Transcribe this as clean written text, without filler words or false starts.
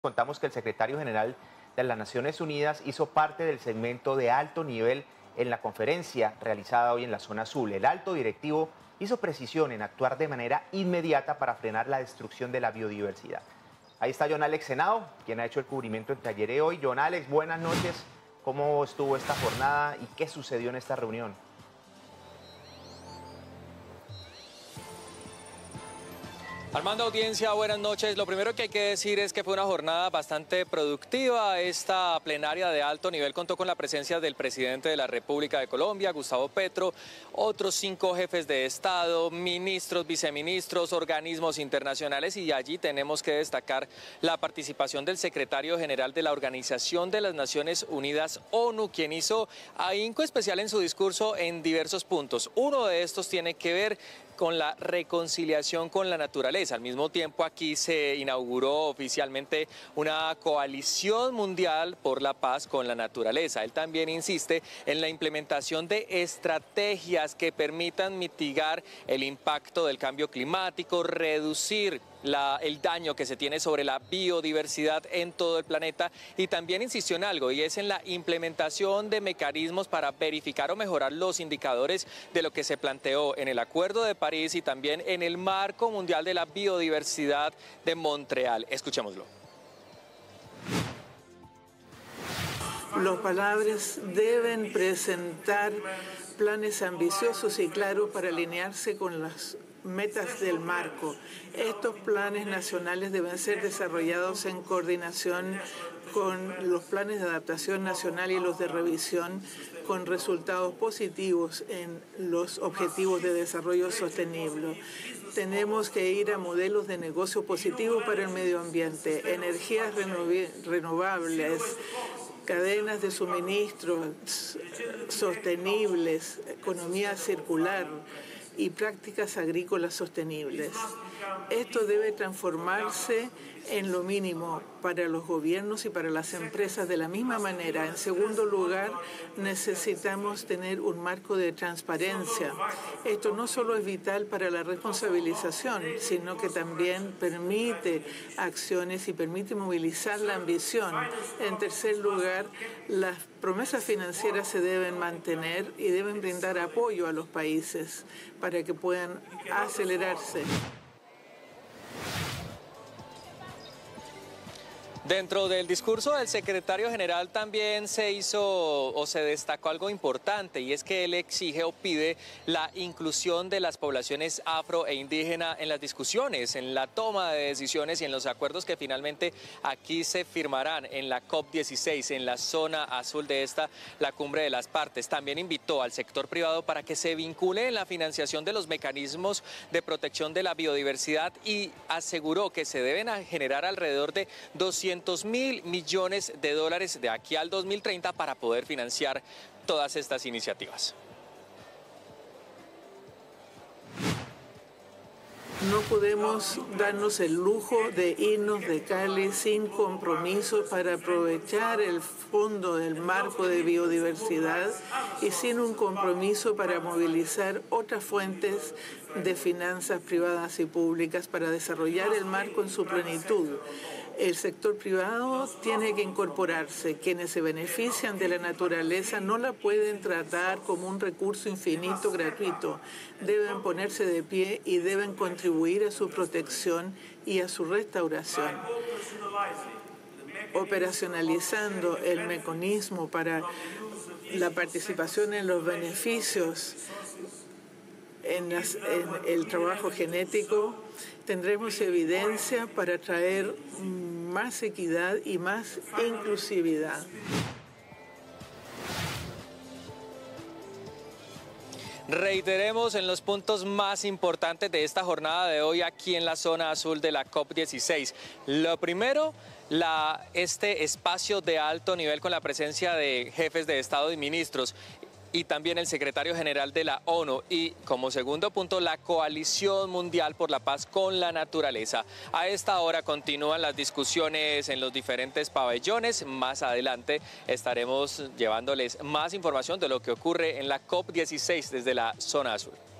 Contamos que el secretario general de las Naciones Unidas hizo parte del segmento de alto nivel en la conferencia realizada hoy en la zona azul. El alto directivo hizo precisión en actuar de manera inmediata para frenar la destrucción de la biodiversidad. Ahí está John Alex Henao, quien ha hecho el cubrimiento entre ayer y hoy. John Alex, buenas noches. ¿Cómo estuvo esta jornada y qué sucedió en esta reunión? Armando, audiencia, buenas noches. Lo primero que hay que decir es que fue una jornada bastante productiva. Esta plenaria de alto nivel contó con la presencia del presidente de la República de Colombia, Gustavo Petro, otros 5 jefes de Estado, ministros, viceministros, organismos internacionales, y allí tenemos que destacar la participación del secretario general de la Organización de las Naciones Unidas, ONU, quien hizo ahínco especial en su discurso en diversos puntos. Uno de estos tiene que ver con la reconciliación con la naturaleza. Al mismo tiempo, aquí se inauguró oficialmente una coalición mundial por la paz con la naturaleza. Él también insiste en la implementación de estrategias que permitan mitigar el impacto del cambio climático, reducir el daño que se tiene sobre la biodiversidad en todo el planeta, y también insistió en algo, y es en la implementación de mecanismos para verificar o mejorar los indicadores de lo que se planteó en el Acuerdo de París y también en el Marco Mundial de la Biodiversidad de Montreal. Escuchémoslo. Los palabras deben presentar planes ambiciosos y claros para alinearse con las metas del marco. Estos planes nacionales deben ser desarrollados en coordinación con los planes de adaptación nacional y los de revisión, con resultados positivos en los objetivos de desarrollo sostenible. Tenemos que ir a modelos de negocio positivos para el medio ambiente, energías renovables, cadenas de suministro sostenibles, economía circular y prácticas agrícolas sostenibles. Esto debe transformarse en lo mínimo para los gobiernos y para las empresas de la misma manera. En segundo lugar, necesitamos tener un marco de transparencia. Esto no solo es vital para la responsabilización, sino que también permite acciones y permite movilizar la ambición. En tercer lugar, las promesas financieras se deben mantener y deben brindar apoyo a los países para que puedan acelerarse. Dentro del discurso del secretario general también se destacó algo importante, y es que él exige o pide la inclusión de las poblaciones afro e indígena en las discusiones, en la toma de decisiones y en los acuerdos que finalmente aquí se firmarán en la COP16, en la zona azul de la cumbre de las partes. También invitó al sector privado para que se vincule en la financiación de los mecanismos de protección de la biodiversidad, y aseguró que se deben generar alrededor de 200.000 millones de dólares de aquí al 2030 para poder financiar todas estas iniciativas. No podemos darnos el lujo de irnos de Cali sin compromiso para aprovechar el fondo del marco de biodiversidad y sin un compromiso para movilizar otras fuentes de finanzas privadas y públicas para desarrollar el marco en su plenitud. El sector privado tiene que incorporarse. Quienes se benefician de la naturaleza no la pueden tratar como un recurso infinito gratuito. Deben ponerse de pie y deben contribuir a su protección y a su restauración. Operacionalizando el mecanismo para la participación en los beneficios en el trabajo genético, tendremos evidencia para traer más equidad y más inclusividad. Reiteremos en los puntos más importantes de esta jornada de hoy aquí en la zona azul de la COP16. Lo primero, este espacio de alto nivel con la presencia de jefes de Estado y ministros, y también el secretario general de la ONU, y como segundo punto, la coalición mundial por la paz con la naturaleza. A esta hora continúan las discusiones en los diferentes pabellones. Más adelante estaremos llevándoles más información de lo que ocurre en la COP16 desde la zona azul.